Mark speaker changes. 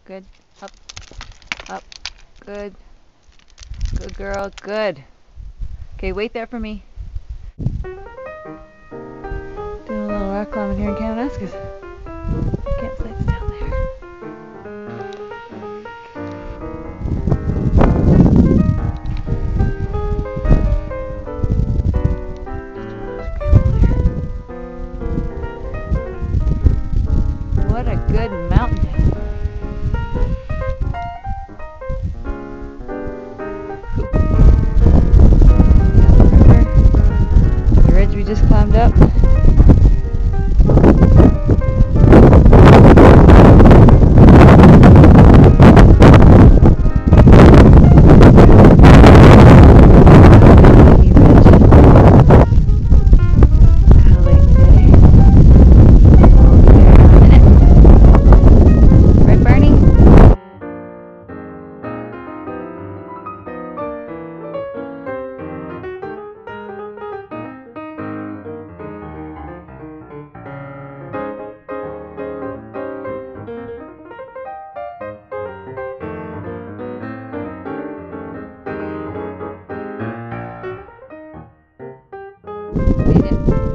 Speaker 1: Good. Up. Up. Good. Good girl. Good. Okay, wait there for me. Doing a little rock climbing here in Kananaskis. Campsite's down there. What a good mountain day. The ridge we just climbed up. Made it.